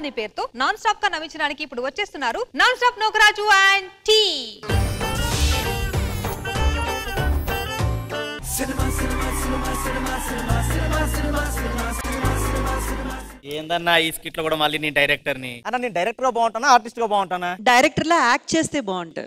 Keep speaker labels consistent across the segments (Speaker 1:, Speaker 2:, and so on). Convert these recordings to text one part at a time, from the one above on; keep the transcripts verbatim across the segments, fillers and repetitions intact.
Speaker 1: అనే పేరుతో non stop గా నవ్వించడానికి ఇప్పుడు వచ్చేస్తున్నారు non stop Nooka Raju and team.
Speaker 2: ఏందన్నా ఈ స్కిట్ లో కూడా మళ్ళీ నేను డైరెక్టర్ ని అన్న నేను డైరెక్టర్ గా బాగుంటానా ఆర్టిస్ట్ గా బాగుంటానా?
Speaker 3: డైరెక్టర్ లా యాక్ట్ చేస్తే బాగుంటారు.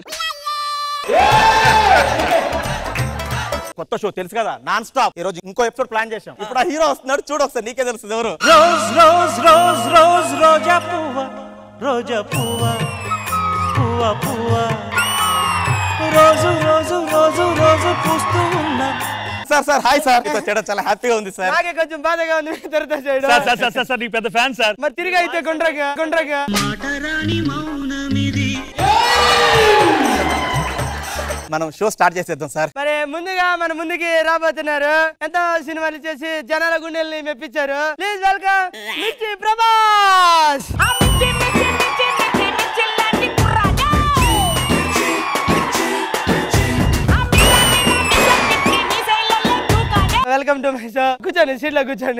Speaker 2: కొత్త షో తెలుసు కదా నాన్ స్టాప్. ఈ రోజు ఇంకో ఎపిసోడ్ ప్లాన్ చేశాం. ఇప్పుడు ఆ హీరో వస్తున్నాడు చూడు ఒకసారి, నీకే తెలుస్తుంది ఎవరు.
Speaker 4: రోజ్ రోజ్ రోజ్ రోజ్ రోజా పువ్వ రోజా పువ్వ పువ్వ పువ్వ రోజు రోజు రోజు రోజు పూస్తూ ఉన్నా.
Speaker 2: Sir sir hi sir. మీతో చేయడం చాలా హ్యాపీగా ఉంది సార్.
Speaker 5: నాకే కొంచెం బాధగా ఉంది మీతో చేయడం.
Speaker 2: సార్ సార్ సార్ సార్ నీకు పెద్ద ఫ్యాన్ సార్.
Speaker 5: మరి తిరిగి అయితే గుండ్రగా గుండ్రగా
Speaker 2: మనం షో స్టార్ట్ చేసేద్దాం సార్.
Speaker 5: మరి ముందుగా మన ముందుకి రాబోతున్నారు ఎంతో సినిమాలు చేసి జనాల గుండెల్ని మెప్పించారు. Please welcome Mirchi Prabhas. Welcome to my show. కూర్చోండి సీట్లో కూర్చోండి.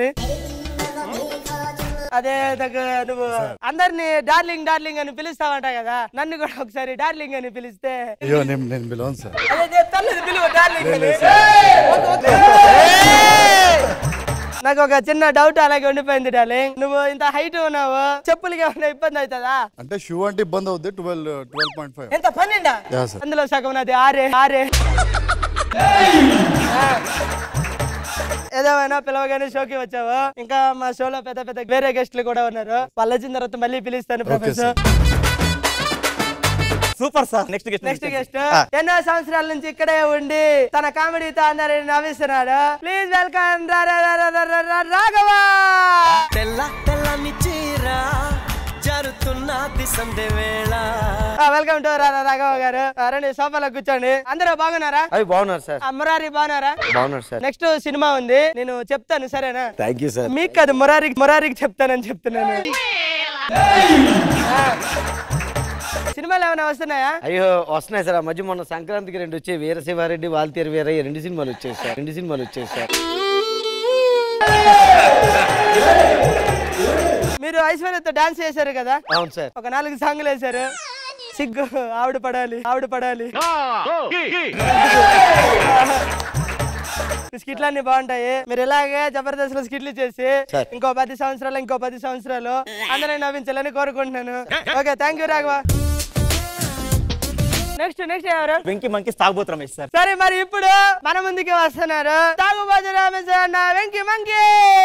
Speaker 5: అదే నువ్వు అందరిని డార్లింగ్ డార్లింగ్ అని పిలుస్తావంట కదా, నన్ను కూడా ఒకసారి డార్లింగ్ అని పిలిస్తే. నాకు ఒక చిన్న డౌట్ అలాగే ఉండిపోయింది డార్లింగ్. నువ్వు ఇంత హైట్ ఉన్నావు, చెప్పులకి ఏమైనా ఇబ్బంది అవుతుందా?
Speaker 6: అంటే షూ అంటే ఇబ్బంది అవుతుంది. ట్వెల్వ్ ట్వెల్వ్ పాయింట్ ఫైవ్
Speaker 5: ఎంత పన్నెండా? అందులో సగం నాది ఆరే ఆరే. ఏదేమైనా పిలవగానే షోకి వచ్చావు. ఇంకా మా షోలో పెద్ద పెద్ద వేరే గెస్ట్లు కూడా ఉన్నారు. వాళ్ళు వచ్చిన తర్వాత మళ్ళీ పిలుస్తాను professor.
Speaker 2: Super sir. Next guest
Speaker 5: next guest ఎన్నో సంవత్సరాల నుంచి ఇక్కడే ఉండి తన కామెడీతో అందరిని నవ్విస్తున్నాడు. Please welcome Raghava. Welcome to Raghava garu. రండి సోఫాలో కూర్చోండి. అందరూ బాగున్నారా?
Speaker 7: అవి బాగున్నారు సార్.
Speaker 5: మురారి బాగున్నారా?
Speaker 7: బాగున్నారు సార్.
Speaker 5: నెక్స్ట్ సినిమా ఉంది, నేను చెప్తాను సరేనా?
Speaker 7: Thank you sir.
Speaker 5: మీకు కాదు మురారికి మురారికి చెప్తానని చెప్తున్నాను. సినిమాలు ఏమైనా వస్తున్నాయా?
Speaker 7: అయ్యో వస్తున్నాయి సార్. ఆ మధ్య మొన్న సంక్రాంతికి రెండు వచ్చాయి. వీరశివారెడ్డి వాల్తీరు వీరయ్య రెండు సినిమాలు వచ్చాయి సార్. రెండు సినిమాలు వచ్చాయి సార్.
Speaker 5: మీరు ఐశ్వర్యతో డాన్స్ చేశారు కదా?
Speaker 7: అవును సార్.
Speaker 5: ఒక నాలుగు సాంగ్లు వేశారు. సిగ్గు ఆవిడ పడాలి ఆవిడ పడాలి. స్కిట్లు అన్ని బాగుంటాయి. మీరు ఇలాగే జబర్దస్త్ లో స్కిట్లు చేసి ఇంకో పది సంవత్సరాలు ఇంకో పది సంవత్సరాలు అందరినీ నవ్వించాలని కోరుకుంటున్నాను. Okay thank you Raghava. Next next ఎవరు?
Speaker 2: వెంకీ మంకీ తాగుబోతు రమేష్ సార్.
Speaker 5: సరే మరి ఇప్పుడు మన ముందుకి వస్తున్నారు తాగుబోతు రమేష్ అన్న వెంకీ మంకీ.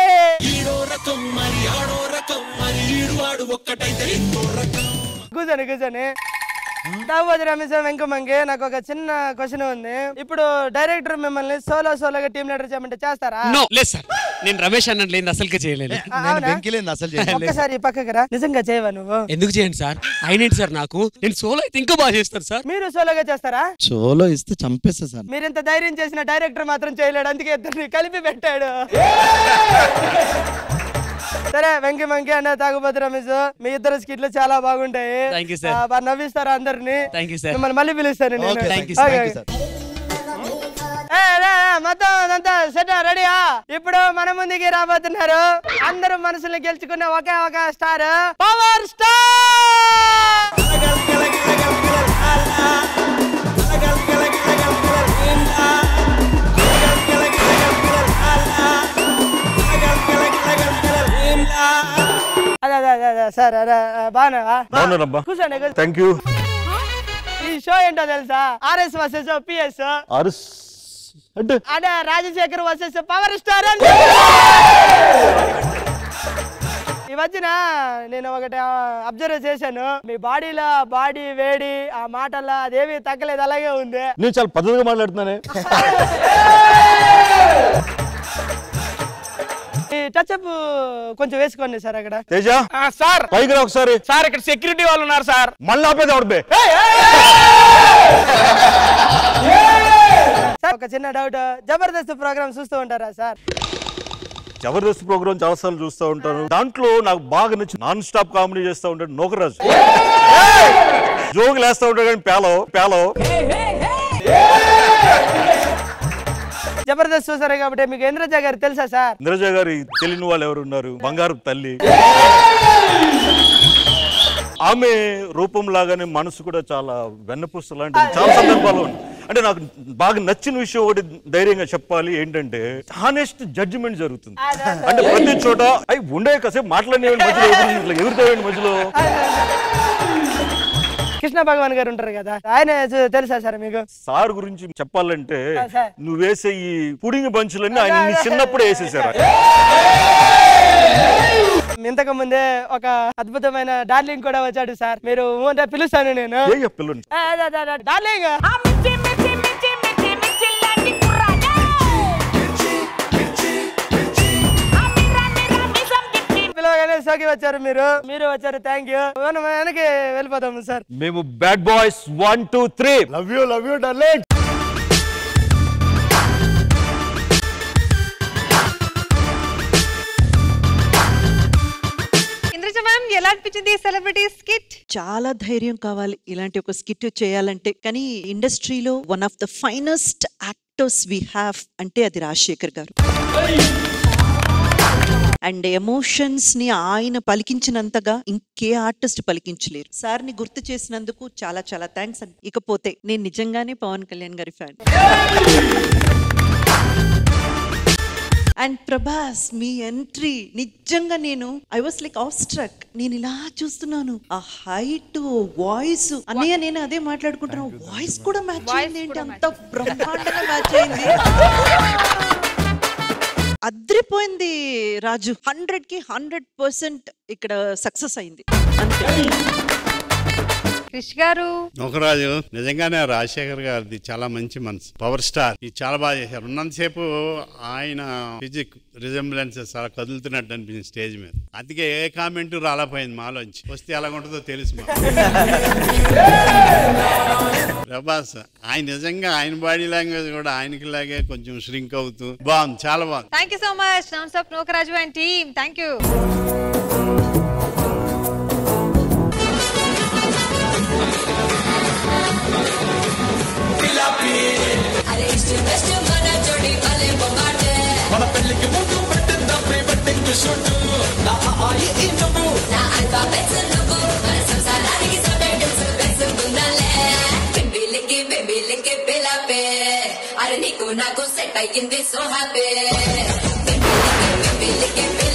Speaker 5: కూర్చొని కూర్చొని తాగుబోతు రమేష్ వెంకీ మంకీ, నాకు ఒక చిన్న క్వశ్చన్ ఉంది. ఇప్పుడు డైరెక్టర్ మిమ్మల్ని సోలో సోలోగా టీమ్ లీడర్ చేయమంటే చేస్తారా?
Speaker 8: నేను రమేష్ అన్న లేదు అసలుకే చేయలేదు.
Speaker 5: ఒక్కసారి పక్కకి రా. నిజంగా చేయవా నువ్వు?
Speaker 8: ఎందుకు చేయండి సార్? అయినండి సార్ నాకు. నేను సోలో అయితే ఇంకా బాగా చేస్తాను సార్.
Speaker 5: మీరు సోలోగా చేస్తారా?
Speaker 6: సోలో ఇస్తే చంపేస్తా సార్.
Speaker 5: మీరు ఇంత ధైర్యం చేసిన డైరెక్టర్ మాత్రం చేయలేడు, అందుకే ఇద్దరిని కలిపి పెట్టాడు. సరే వెంకీ మంకీ అన్న తాగుబోతు రమేష్, మీ ఇద్దరు స్కిట్లు చాలా బాగుంటాయి. నవ్విస్తారు అందరినీ. మిమ్మల్ని మళ్ళీ పిలుస్తాను నేను. మొత్తం అంతా సెట్ రెడీయా? ఇప్పుడు మన ముందుకి రాబోతున్నారు అందరూ మనసులు గెలుచుకున్న ఒకే ఒక స్టార్, పవర్ స్టార్. అదే అదే అదే సార్. అదే బాగున్నావా? కూర్చోండి.
Speaker 6: Thank you.
Speaker 5: ఈ షో ఏంటో తెలుసా? RS versus PS. అదే రాజశేఖర్ వర్సెస్ పవర్ స్టార్. ఈ మధ్యన నేను ఒకటి అబ్జర్వ్ చేశాను, మీ బాడీలో బాడీ వేడి ఆ మాటల్లో అదేమి తగ్గలేదు, అలాగే ఉంది.
Speaker 6: నేను చాలా పద్ధతిగా మాట్లాడుతున్నానే.
Speaker 5: టచ్ అప్ కొంచెం వేసుకోండి సార్. అక్కడ
Speaker 6: తేజ సార్ పైకి రా ఒకసారి.
Speaker 2: సార్ ఇక్కడ సెక్యూరిటీ వాళ్ళు ఉన్నారు సార్.
Speaker 6: మళ్ళీ ఆపేది ఎవరు?
Speaker 5: సార్ ఒక చిన్న డౌట్, జబర్దస్త్ ప్రోగ్రామ్ చూస్తూ ఉంటారా సార్?
Speaker 6: జబర్దస్త్ ప్రోగ్రామ్ చాలా సార్లు చూస్తూ ఉంటాను. దాంట్లో నాకు బాగా నచ్చి నాన్ స్టాప్ కామెడీ చేస్తూ ఉంటాడు నూకా రాజు. జోగులు వేస్తూ ఉంటాడు కానీ పేలో పేలో.
Speaker 5: జబర్దస్త్ చూసారు కాబట్టి మీకు ఇంద్రజ గారు తెలుసా సార్?
Speaker 6: ఇంద్రజ గారి తెలియని వాళ్ళు ఎవరు ఉన్నారు? బంగారు తల్లి. ఆమె రూపం లాగానే మనసు కూడా చాలా వెన్నపూస లాంటిది చాలా సందర్భాలు ఉంది. అంటే నాకు బాగా నచ్చిన విషయం ఒకటి ధైర్యంగా చెప్పాలి ఏంటంటే హానెస్ట్ జడ్జిమెంట్ జరుగుతుంది. అంటే ప్రతి చోట అవి ఉండే కాసేపు మాట్లాడిన మధ్యలో ఎగురుతాయండి మధ్యలో.
Speaker 5: కృష్ణ భగవాన్ గారు ఉంటారు కదా, ఆయన తెలుసా సార్ మీకు?
Speaker 6: సార్ గురించి చెప్పాలంటే నువ్వు వేసే ఈ పుడింగ్ బంచులన్నీ ఆయన చిన్నప్పుడే వేసేసారు.
Speaker 5: ఇంతకు ముందే ఒక అద్భుతమైన డార్లింగ్ కూడా వచ్చాడు సార్. మీరు అంటే పిలుస్తాను నేను డార్లింగ్. పిలవగానే సోకి వచ్చారు మీరు మీరు వచ్చారు. Thank you. మనం వెనక్కి వెళ్ళిపోతాము సార్.
Speaker 6: మేము bad boys one two three love you love you darling.
Speaker 1: Indraja ma'am, ఎలా అనిపించింది సెలబ్రిటీ స్కిట్?
Speaker 3: చాలా ధైర్యం కావాలి ఇలాంటి ఒక స్కిట్ చేయాలంటే. కానీ ఇండస్ట్రీలో one of the finest actors we have అంటే అది రాజశేఖర్ గారు. అండ్ ఎమోషన్స్ ని ఆయన పలికించినంతగా ఇంకే ఆర్టిస్ట్ పలికించలేరు. సార్ ని గుర్తు చేసినందుకు చాలా చాలా థ్యాంక్స్. ఇకపోతే నేను నిజంగానే పవన్ కళ్యాణ్ గారి ఫ్యాన్. అండ్ ప్రభాస్ మీ ఎంట్రీ నిజంగా నేను I was like awestruck. నేను ఇలా చూస్తున్నాను, ఆ హైట్, వాయిస్. అన్నయ్య నేను అదే మాట్లాడుకుంటున్నాను, వాయిస్ కూడా మ్యాచ్ అయింది ఏంటి, అంత బ్రహ్మాండంగా మ్యాచ్ అయింది. అద్రిపోయింది రాజు. హండ్రెడ్ కి హండ్రెడ్ పర్సెంట్ ఇక్కడ సక్సెస్ అయింది అంతే.
Speaker 1: క్రిష్ గారు,
Speaker 9: నూకరాజు నిజంగానే రాజశేఖర్ గారిది చాలా మంచి మనసు. పవర్ స్టార్ ఇది చాలా బాగా చేశారు. ఉన్నంతసేపు ఆయన ఫిజిక్ రిజంబ్లెన్స్ చాలా కదులుతున్నట్టు అనిపించింది స్టేజ్ మీద. అందుకే ఏ కామెంట్ రాలేపోయింది మాలోంచి. వస్తే ఎలా ఉంటుందో తెలుసు మా. ప్రభాస్ ఆయన నిజంగా ఆయన బాడీ లాంగ్వేజ్ కూడా ఆయనకి లాగే కొంచెం ష్రింక్ అవుతూ బాగుంది, చాలా బాగుంది.
Speaker 1: Thank you so much non stop Nooka Raju and team. Thank you.
Speaker 10: మన పెళ్లికి ముందు పెట్టిందా ప్రీ వెడ్డింగ్ షూట్ నా ఆయి ఈ నువ్వు నా ఆల్ఫాబెట్స్ నువ్వు మన సంసారానికి సబ్టైటిల్స్ వేసుకుందాలే బేబీలకి బేబీలకి పిలపే అరే నీకు నాకు సెట్ అయ్యింది సో హ్యాపీ బేబీలకి బేబీలకి